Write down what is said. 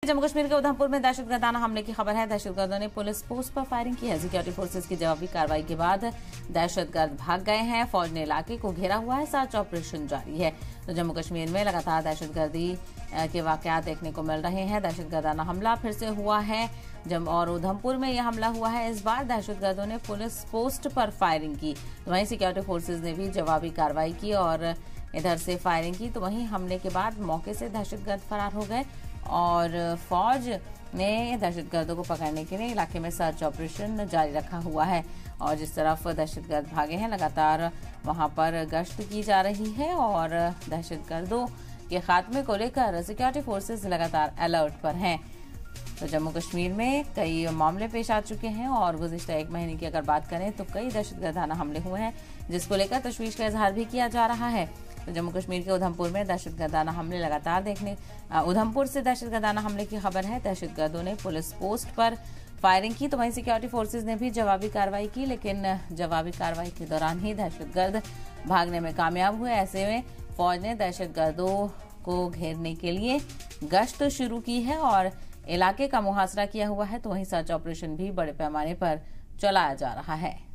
जम्मू कश्मीर के उधमपुर में दहशतगर्दाना हमले की खबर है। दहशतगर्दों ने पुलिस पोस्ट पर फायरिंग की है। सिक्योरिटी फोर्सेज की जवाबी कार्रवाई के बाद दहशतगर्द भाग गए हैं। फौज ने इलाके को घेरा हुआ है, सर्च ऑपरेशन जारी है। तो जम्मू कश्मीर में लगातार दहशतगर्दी के वाकयात देखने को मिल रहे हैं। दहशतगर्दाना हमला फिर से हुआ है और उधमपुर में यह हमला हुआ है। इस बार दहशतगर्दों ने पुलिस पोस्ट पर फायरिंग की, तो वहीं सिक्योरिटी फोर्सेज ने भी जवाबी कार्रवाई की और इधर से फायरिंग की। तो वहीं हमले के बाद मौके से दहशतगर्द फरार हो गए और फौज ने दहशतगर्दों को पकड़ने के लिए इलाके में सर्च ऑपरेशन जारी रखा हुआ है। और जिस तरफ दहशतगर्द भागे हैं, लगातार वहां पर गश्त की जा रही है और दहशतगर्दों के खात्मे को लेकर सिक्योरिटी फोर्सेस लगातार अलर्ट पर हैं। तो जम्मू कश्मीर में कई मामले पेश आ चुके हैं और गुज़िश्ता एक महीने की अगर बात करें तो कई दहशतगर्दाना हमले हुए हैं, जिसको लेकर तशवीश का इजहार भी किया जा रहा है। तो जम्मू कश्मीर के उधमपुर में दहशतगर्दाना हमले लगातार उधमपुर से दहशतगर्दाना हमले की खबर है। दहशतगर्दों ने पुलिस पोस्ट पर फायरिंग की, तो वहीं सिक्योरिटी फोर्सेज ने भी जवाबी कार्रवाई की, लेकिन जवाबी कार्रवाई के दौरान ही दहशतगर्द भागने में कामयाब हुए। ऐसे में फौज ने दहशतगर्दों को घेरने के लिए गश्त शुरू की है और इलाके का मुहासरा किया हुआ है। तो वहीं सर्च ऑपरेशन भी बड़े पैमाने पर चलाया जा रहा है।